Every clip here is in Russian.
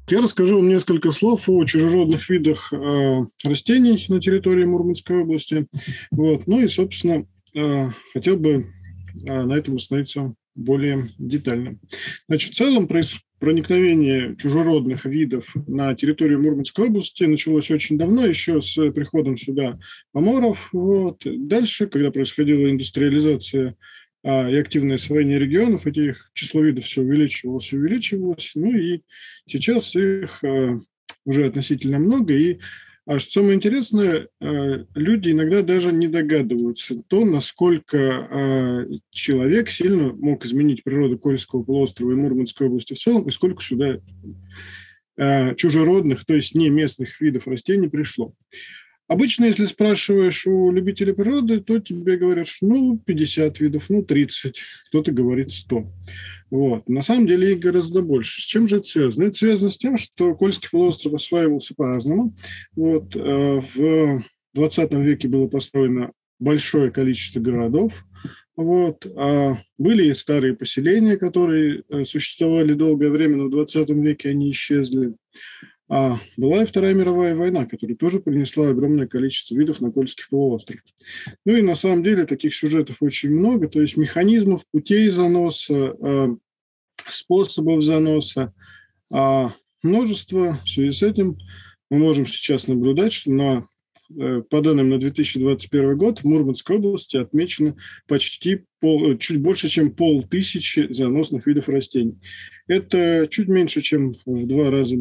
Я расскажу вам несколько слов о чужеродных видах растений на территории Мурманской области. Вот. Ну и, собственно, хотел бы на этом остановиться более детально. Значит, в целом проникновение чужеродных видов на территорию Мурманской области началось очень давно, еще с приходом сюда поморов. Вот. Дальше, когда происходила индустриализация и активное освоение регионов, этих число видов все увеличивалось и увеличивалось. Ну и сейчас их уже относительно много. И что самое интересное, люди иногда даже не догадываются то, насколько человек сильно мог изменить природу Кольского полуострова и Мурманской области в целом, и сколько сюда чужеродных, то есть не местных видов растений пришло. Обычно, если спрашиваешь у любителей природы, то тебе говорят, что 50 видов, 30, кто-то говорит 100. Вот. На самом деле их гораздо больше. С чем же это связано? Это связано с тем, что Кольский полуостров осваивался по-разному. Вот. В 20 веке было построено большое количество городов. Вот. Были старые поселения, которые существовали долгое время, но в 20 веке они исчезли. Была и Вторая мировая война, которая тоже принесла огромное количество видов на Кольский полуостров. Ну и на самом деле таких сюжетов очень много, то есть механизмов, путей заноса, способов заноса, множество. В связи с этим мы можем сейчас наблюдать, что по данным на 2021 год в Мурманской области отмечено чуть больше, чем 500 заносных видов растений. Это чуть меньше, чем в 2 раза,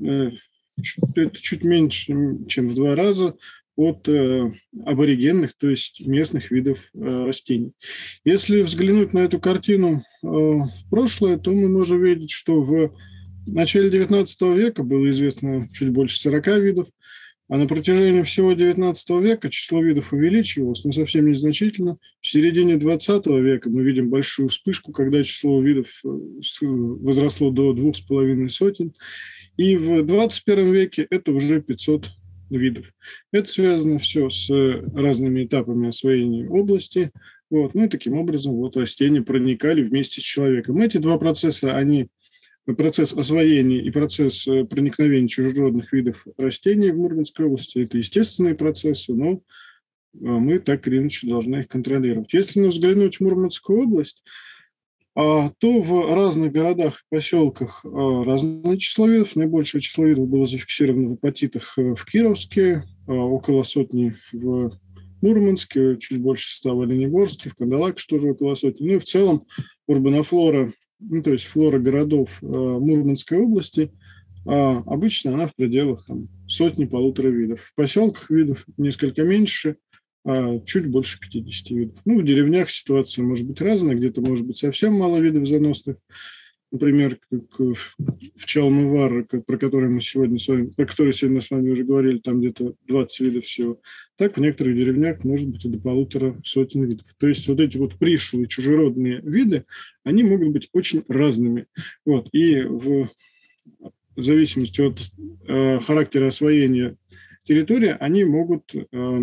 чуть меньше, чем в 2 раза от аборигенных, то есть местных видов растений. Если взглянуть на эту картину в прошлое, то мы можем видеть, что в начале XIX века было известно чуть больше 40 видов, а на протяжении всего XIX века число видов увеличивалось, но совсем незначительно. В середине XX века мы видим большую вспышку, когда число видов возросло до 2500. И в 21 веке это уже 500 видов. Это связано все с разными этапами освоения области. Вот. Ну и таким образом растения проникали вместе с человеком. Эти два процесса, процесс освоения и процесс проникновения чужеродных видов растений в Мурманской области – это естественные процессы, но мы так или иначе должны их контролировать. Если взглянуть в Мурманскую область, то в разных городах и поселках разное число видов. Наибольшее число видов было зафиксировано в апатитах в Кировске, около 100 в Мурманске, чуть больше 100 в Оленегорске, в Кандалакше тоже около 100. Ну и в целом урбанофлора, то есть флора городов Мурманской области, обычно она в пределах 100-1,5 видов. В поселках видов несколько меньше, чуть больше 50 видов. В деревнях ситуация может быть разная, где-то может быть совсем мало видов заносных. Например, как в Чалмывар, про который мы сегодня с вами уже говорили, там где-то 20 видов всего. Так в некоторых деревнях может быть и до 150 видов. То есть эти пришлые чужеродные виды, они могут быть очень разными. И в зависимости от характера освоения территории, они могут...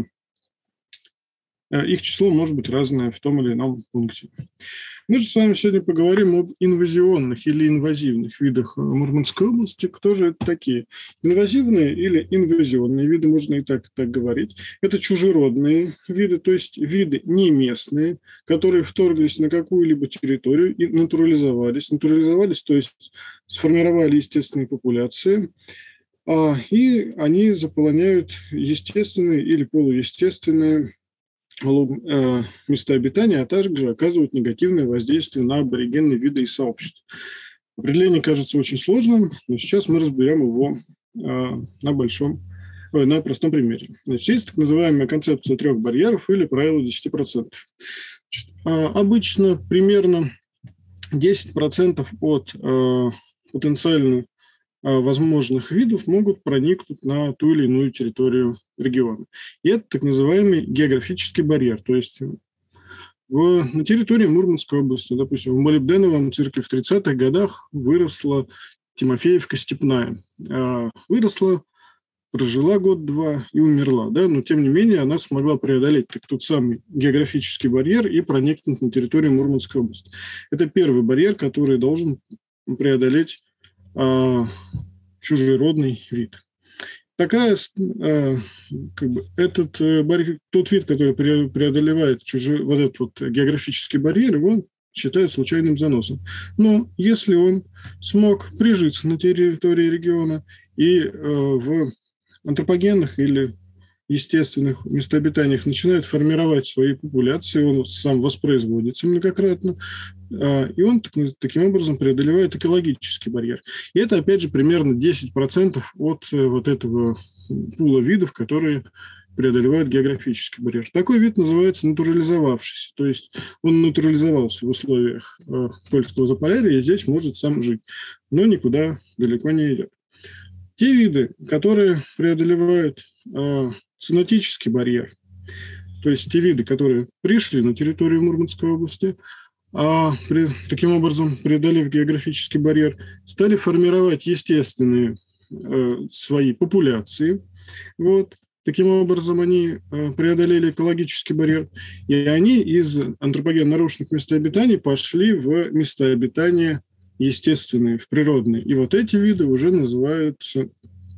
Их число может быть разное в том или ином пункте. Мы же с вами сегодня поговорим об инвазионных или инвазивных видах Мурманской области. Кто же это такие? Инвазивные или инвазионные виды, можно и так говорить. Это чужеродные виды, то есть виды не местные, которые вторглись на какую-либо территорию и натурализовались. Натурализовались, то есть сформировали естественные популяции, и они заполоняют естественные или полуестественные места обитания, а также оказывают негативное воздействие на аборигенные виды и сообщества. Определение кажется очень сложным, но сейчас мы разберем его на простом примере. Значит, есть так называемая концепция 3 барьеров или правило 10%. Обычно примерно 10% от потенциально возможных видов могут проникнуть на ту или иную территорию региона. И это так называемый географический барьер. То есть на территории Мурманской области, допустим, в молибденовом цирке в 30-х годах выросла Тимофеевка степная. Выросла, прожила год-два и умерла. Но тем не менее она смогла преодолеть тот самый географический барьер и проникнуть на территорию Мурманской области. Это первый барьер, который должен преодолеть чужеродный вид. Такая, тот вид, который преодолевает вот этот вот географический барьер, его считают случайным заносом. Но если он смог прижиться на территории региона и в антропогенных или естественных местообитаниях начинает формировать свои популяции, он сам воспроизводится многократно, и он таким образом преодолевает экологический барьер. И это, опять же, примерно 10% от вот этого пула видов, которые преодолевают географический барьер. Такой вид называется натурализовавшийся, то есть он натурализовался в условиях Кольского Заполярья и здесь может сам жить, но никуда далеко не идет. Те виды, которые преодолевают ценотический барьер, то есть те виды, которые пришли на территорию Мурманской области, таким образом, преодолев географический барьер, стали формировать естественные свои популяции. Вот. Таким образом, они преодолели экологический барьер, и они из антропогенно-нарушенных мест обитания пошли в места обитания естественные, в природные. И вот эти виды уже называются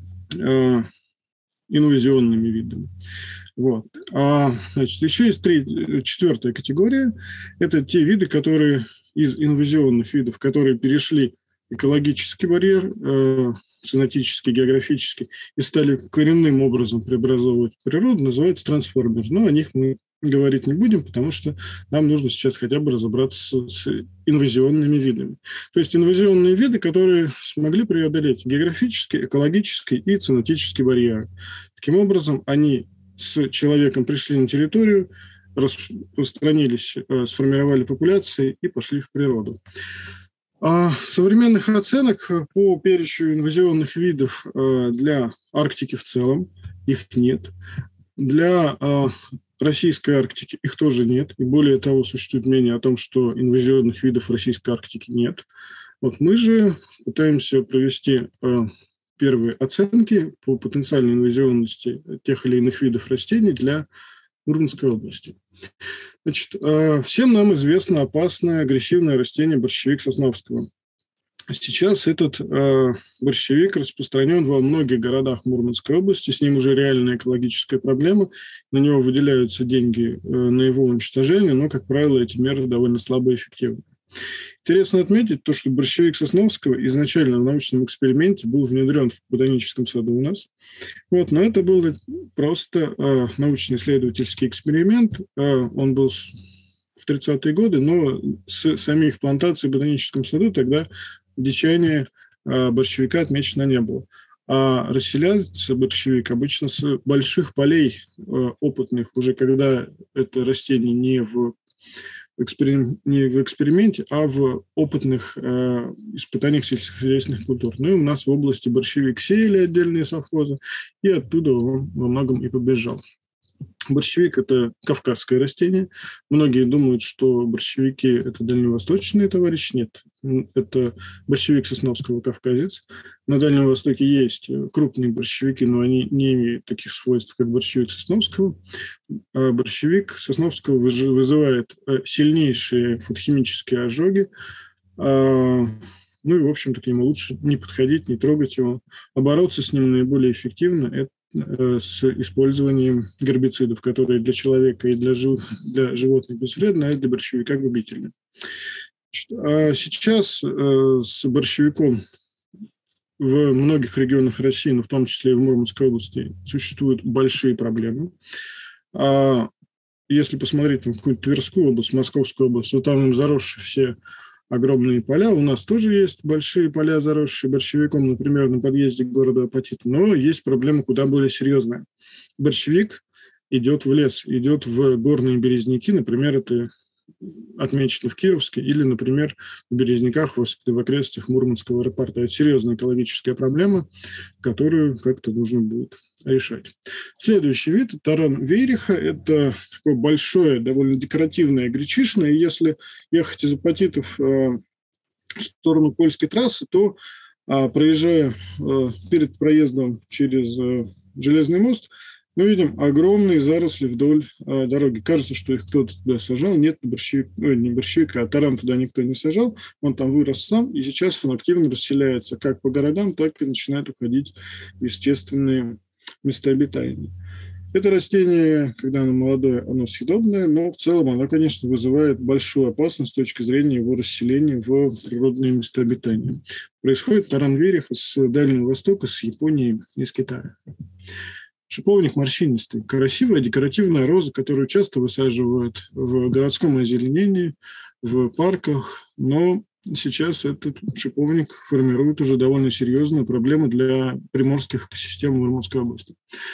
инвазионными видами. Вот. Значит, еще есть четвертая категория. Это те виды, которые из инвазионных видов, которые перешли экологический барьер, ценотический, географический, и стали коренным образом преобразовывать природу, называются трансформеры. Но о них мы говорить не будем, потому что нам нужно сейчас хотя бы разобраться с инвазионными видами. То есть инвазионные виды, которые смогли преодолеть географический, экологический и ценотический барьеры. Таким образом, они с человеком пришли на территорию, распространились, сформировали популяции и пошли в природу. Современных оценок по перечню инвазионных видов для Арктики в целом их нет. Для российской Арктики их тоже нет. И более того, существует мнение о том, что инвазионных видов в российской Арктике нет. Вот мы же пытаемся провести первые оценки по потенциальной инвазионности тех или иных видов растений для Мурманской области. Значит, всем нам известно опасное агрессивное растение борщевик Сосновского. Сейчас этот борщевик распространен во многих городах Мурманской области, с ним уже реальная экологическая проблема, на него выделяются деньги на его уничтожение, но, как правило, эти меры довольно слабо эффективны. Интересно отметить то, что борщевик Сосновского изначально в научном эксперименте был внедрен в ботаническом саду у нас. Вот, но это был просто научно-исследовательский эксперимент. Он был в 30-е годы, но с самих плантаций в ботаническом саду тогда дичание борщевика отмечено не было. А расселяется борщевик обычно с больших полей опытных, уже когда это растение не в эксперименте, а в опытных испытаниях сельскохозяйственных культур. Ну и у нас в области борщевик сеяли отдельные совхозы, и оттуда он во многом и побежал. Борщевик – это кавказское растение. Многие думают, что борщевики – это дальневосточные товарищи. Нет, это борщевик Сосновского кавказец. На Дальнем Востоке есть крупные борщевики, но они не имеют таких свойств, как борщевик Сосновского. А борщевик Сосновского вызывает сильнейшие фотохимические ожоги. Ну и, в общем-то, к нему лучше не подходить, не трогать его. А бороться с ним наиболее эффективно – это с использованием гербицидов, которые для человека и для животных безвредны, а для борщевика губительны. А сейчас с борщевиком в многих регионах России, но в том числе и в Мурманской области, существуют большие проблемы. Если посмотреть на какую-то Тверскую область, Московскую область, то там заросшие все огромные поля. У нас тоже есть большие поля, заросшие борщевиком, например, на подъезде к городу Апатиты. Но есть проблема куда более серьезная. Борщевик идет в лес, идет в горные березняки. Например, это отмечено в Кировске или, например, в Березняках в окрестностях Мурманского аэропорта. Это серьезная экологическая проблема, которую как-то нужно будет решать. Следующий вид – таран вейриха. Это такое большое, довольно декоративное гречишное. И если ехать из Апатитов в сторону Польской трассы, то, проезжая перед проездом через Железный мост, Мы видим огромные заросли вдоль дороги. Кажется, что их кто-то туда сажал. Нет, борщевик, не борщевик, а таран туда никто не сажал. Он там вырос сам, и сейчас он активно расселяется как по городам, так и начинает уходить в естественные места обитания. Это растение, когда оно молодое, оно съедобное, но в целом оно, конечно, вызывает большую опасность с точки зрения его расселения в природные места обитания. Происходит таран вереха с Дальнего Востока, с Японии и с Китая. Шиповник морщинистый. Красивая декоративная роза, которую часто высаживают в городском озеленении, в парках, но сейчас этот шиповник формирует уже довольно серьезную проблему для приморских экосистем Мурманской области.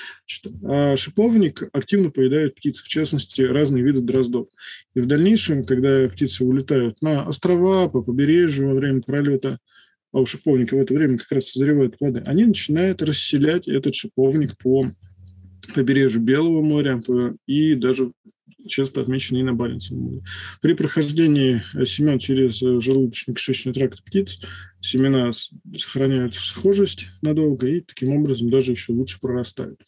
А шиповник активно поедают птицы, в частности, разные виды дроздов. И в дальнейшем, когда птицы улетают на острова, по побережью во время пролета, а у шиповника в это время как раз созревают плоды, они начинают расселять этот шиповник по побережью Белого моря и даже часто отмечены и на Баренцевом море. При прохождении семян через желудочно-кишечный тракт птиц семена сохраняют схожесть надолго и таким образом даже еще лучше прорастают.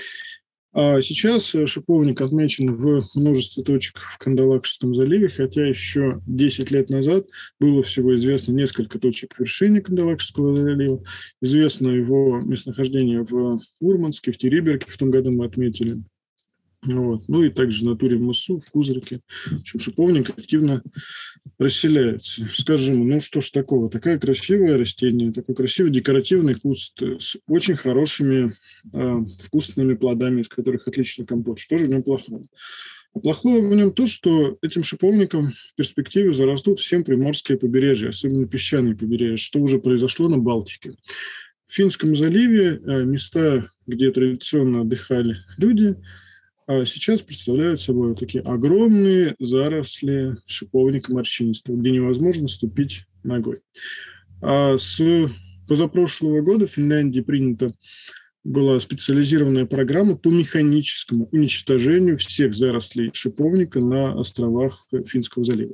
А сейчас шиповник отмечен в множестве точек в Кандалакшском заливе, хотя еще 10 лет назад было всего известно несколько точек в вершине Кандалакшского залива. Известно его местонахождение в Мурманске, в Териберке в том году мы отметили. Вот. Ну и также на Туре-Мысу, в Кузрике. В общем, шиповник активно расселяется. Скажем, ну что ж такого, такое красивое растение, такой красивый декоративный куст с очень хорошими вкусными плодами, из которых отличный компот. Что же в нем плохого? А плохое в нем то, что этим шиповником в перспективе зарастут всем приморские побережья, особенно песчаные побережья, что уже произошло на Балтике. В Финском заливе места, где традиционно отдыхали люди, а сейчас представляют собой вот такие огромные заросли шиповника морщинистого, где невозможно ступить ногой. А с позапрошлого года в Финляндии была специализированная программа по механическому уничтожению всех зарослей шиповника на островах Финского залива.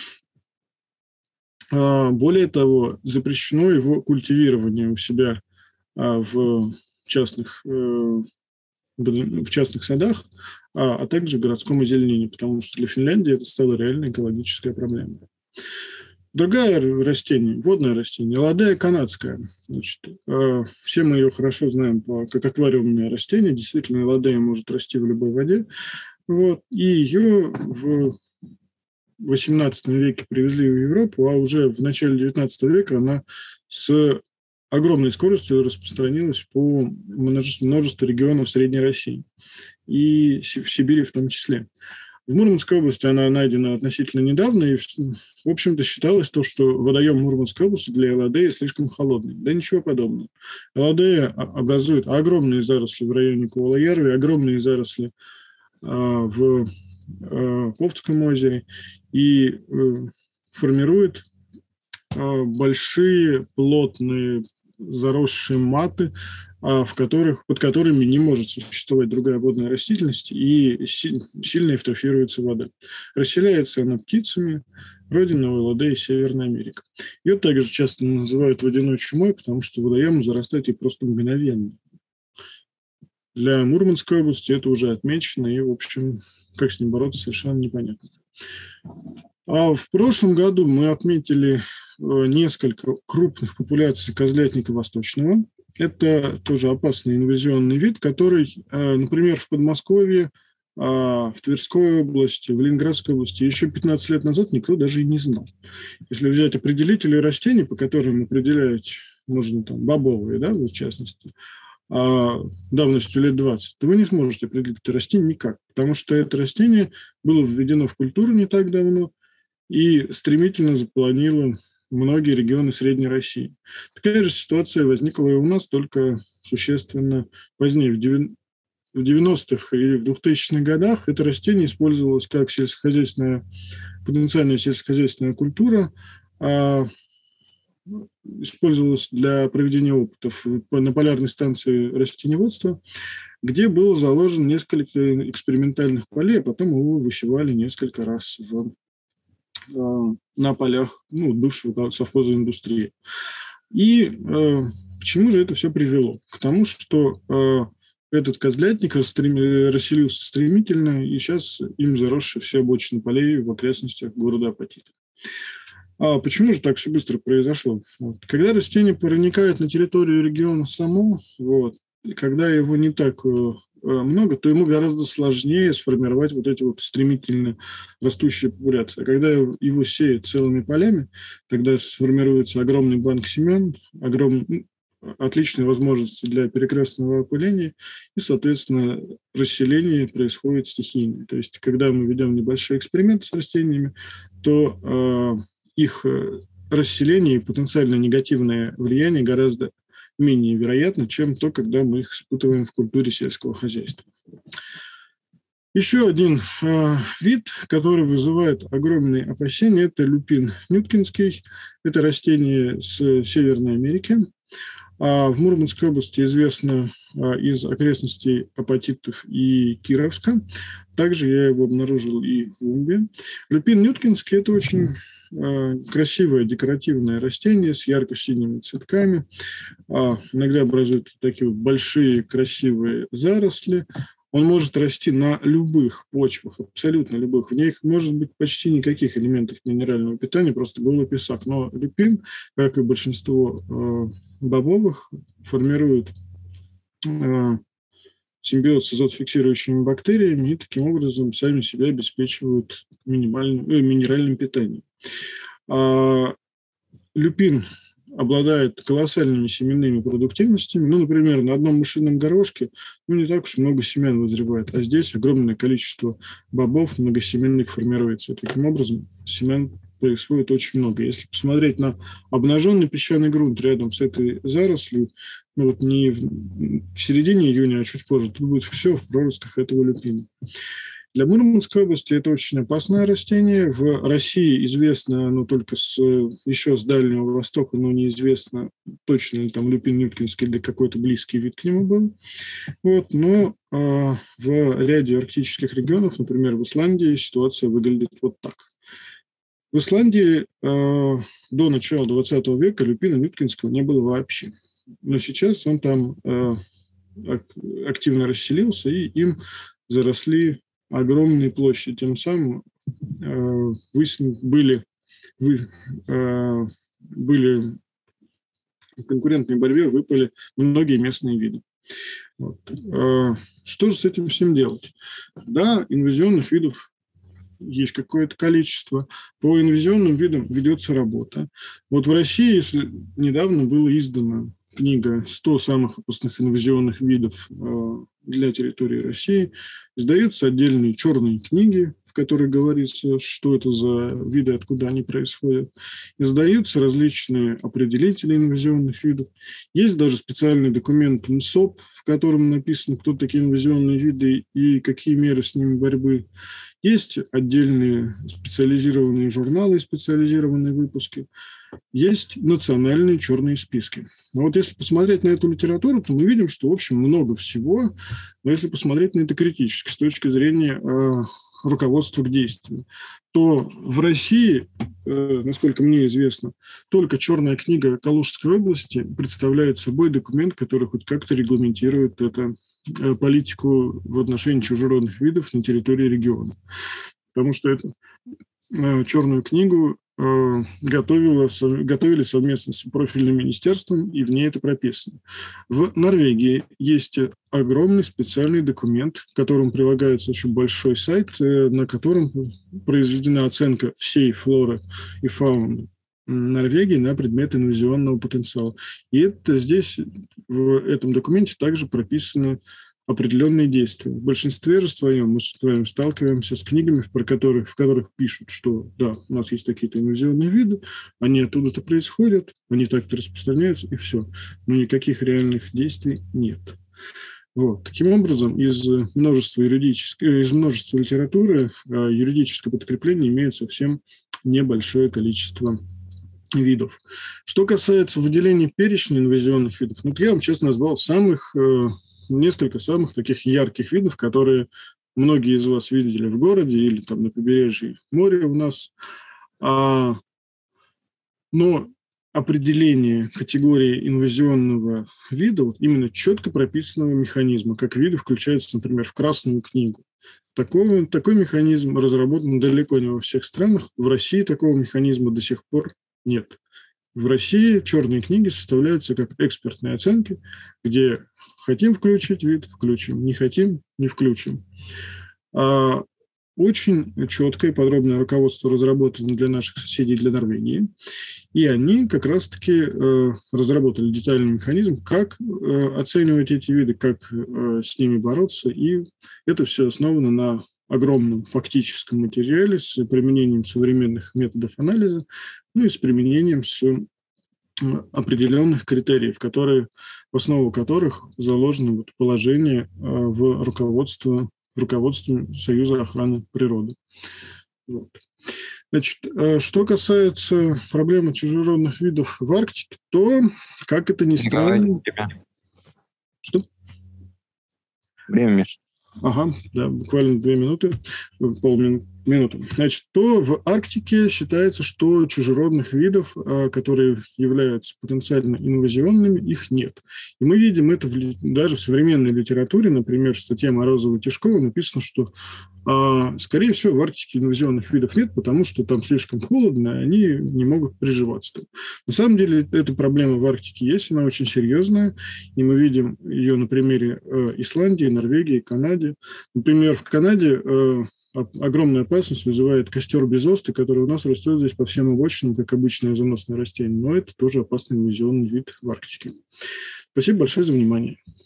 Более того, запрещено его культивирование у себя в частных садах, а также в городском озеленении, потому что для Финляндии это стало реальной экологической проблемой. Другое растение, водное растение, ладея канадская. Значит, все мы ее хорошо знаем как аквариумное растение. Действительно, ладея может расти в любой воде. Вот, и ее в XVIII веке привезли в Европу, а уже в начале XIX века она с огромной скоростью распространилась по множеству регионов Средней России и в Сибири в том числе. В Мурманской области она найдена относительно недавно, и, в общем-то, считалось то, что водоем Мурманской области для элладеи слишком холодный. Да ничего подобного. Элладея образует огромные заросли в районе Куала-Ярви, огромные заросли в Ковтском озере и формирует большие, плотные, заросшие маты, под которыми не может существовать другая водная растительность, и сильно эвтрофируется вода. Расселяется она птицами, родина элладеи Северная Америка. Ее также часто называют водяной чумой, потому что водоем зарастает ей просто мгновенно. Для Мурманской области это уже отмечено, и, в общем, как с ним бороться, совершенно непонятно. А в прошлом году мы отметили несколько крупных популяций козлятника восточного. Это тоже опасный инвазионный вид, который, например, в Подмосковье, в Тверской области, в Ленинградской области еще 15 лет назад никто даже и не знал. Если взять определители растений, по которым определять можно там бобовые, да, в частности, давностью лет 20, то вы не сможете определить это растение никак, потому что это растение было введено в культуру не так давно и стремительно заполонило многие регионы Средней России. Такая же ситуация возникла и у нас, только существенно позднее. В 90-х и в 2000-х годах это растение использовалось как потенциальная сельскохозяйственная культура, использовалось для проведения опытов на полярной станции растениеводства, где было заложено несколько экспериментальных полей, а потом его высевали несколько раз на полях бывшего совхоза индустрии. И к чему же это все привело? К тому, что этот козлятник расселился стремительно, и сейчас им заросши все обочины полей в окрестностях города Апатиты. А почему же так все быстро произошло? Вот. Когда растение проникает на территорию региона само, вот, и когда его не так много, то ему гораздо сложнее сформировать вот эти вот стремительно растущие популяции. А когда его сеют целыми полями, тогда сформируется огромный банк семян, отличные возможности для перекрестного опыления, и, соответственно, расселение происходит стихийно. То есть, когда мы ведем небольшие эксперименты с растениями, то их расселение и потенциально негативное влияние гораздо менее вероятно, чем то, когда мы их испытываем в культуре сельского хозяйства. Еще один вид, который вызывает огромные опасения, это люпин нюткинский. Это растение с Северной Америки. А в Мурманской области известно из окрестностей Апатитов и Кировска. Также я его обнаружил и в Умбе. Люпин нюткинский – это очень красивое декоративное растение с ярко-синими цветками. Иногда образуют такие вот большие красивые заросли. Он может расти на любых почвах, абсолютно любых. В них может быть почти никаких элементов минерального питания, просто голый песок. Но люпин, как и большинство бобовых, формирует симбиоз с азотфиксирующими бактериями и таким образом сами себя обеспечивают минеральным питанием. Люпин обладает колоссальными семенными продуктивностями. Например, на одном мышином горошке не так уж много семян вызревает, а здесь огромное количество бобов многосеменных формируется. И таким образом семян происходит очень много. Если посмотреть на обнаженный песчаный грунт рядом с этой зарослью, не в середине июня, а чуть позже, тут будет все в проростках этого люпина. Для Мурманской области это очень опасное растение. В России известно оно только еще с Дальнего Востока, но неизвестно точно ли там люпин нюткинский или какой-то близкий вид к нему был. Но в ряде арктических регионов, например, в Исландии, ситуация выглядит вот так. В Исландии до начала 20 века люпина нюткинского не было вообще. Но сейчас он там активно расселился, и им заросли огромные площади. Тем самым были в конкурентной борьбе выпали многие местные виды. Что же с этим всем делать? Да, инвазионных видов есть какое-то количество. По инвазионным видам ведется работа. В России недавно была издана книга «100 самых опасных инвазионных видов для территории России». Издаются отдельные черные книги, в которых говорится, что это за виды, откуда они происходят. Издаются различные определители инвазионных видов. Есть даже специальный документ МСОП, в котором написано, кто такие инвазионные виды и какие меры с ними борьбы. Есть отдельные специализированные журналы, специализированные выпуски. Есть национальные черные списки. Но если посмотреть на эту литературу, то мы видим, что, в общем, много всего. Но если посмотреть на это критически, с точки зрения руководства к действию, то в России, насколько мне известно, только черная книга Калужской области представляет собой документ, который хоть как-то регламентирует политику в отношении чужеродных видов на территории региона. Потому что эту черную книгу готовили совместно с профильным министерством, и в ней это прописано. В Норвегии есть огромный специальный документ, к которому прилагается очень большой сайт, на котором произведена оценка всей флоры и фауны Норвегии на предмет инвазионного потенциала. И здесь, в этом документе, также прописаны определенные действия. В большинстве же своем мы с вами сталкиваемся с книгами, в которых пишут, что да, у нас есть такие-то инвазионные виды, они оттуда-то происходят, они так-то распространяются, и все. Но никаких реальных действий нет. Таким образом, из множества литературы юридическое подкрепление имеет совсем небольшое количество видов. Что касается выделения перечня инвазионных видов, я вам честно назвал несколько самых таких ярких видов, которые многие из вас видели в городе или на побережье моря у нас. Но определение категории инвазионного вида, вот именно четко прописанного механизма, как виды включаются, например, в Красную книгу. Такой механизм разработан далеко не во всех странах. В России такого механизма до сих пор нет. В России черные книги составляются как экспертные оценки, где хотим включить вид – включим, не хотим – не включим. Очень четкое и подробное руководство разработано для наших соседей, для Норвегии. И они как раз-таки разработали детальный механизм, как оценивать эти виды, как с ними бороться. И это все основано на огромном фактическом материале с применением современных методов анализа, ну и с применением определенных критериев, в основу которых заложено положение в руководстве Союза охраны природы. Вот. Значит, что касается проблемы чужеродных видов в Арктике, то, как это ни странно... Что? Время, Миш. Ага, да, буквально 2 минуты, полминуты. Значит, то в Арктике считается, что чужеродных видов, которые являются потенциально инвазионными, их нет. И мы видим это даже в современной литературе, например, в статье Морозова-Тишкова написано, что, скорее всего, в Арктике инвазионных видов нет, потому что там слишком холодно, и они не могут приживаться там. На самом деле, эта проблема в Арктике есть, она очень серьезная, и мы видим ее на примере Исландии, Норвегии, Канады. Например, в Канаде огромную опасность вызывает костер безосты, который у нас растет здесь по всем обочинам, как обычное заносное растение. Но это тоже опасный инвазионный вид в Арктике. Спасибо большое за внимание.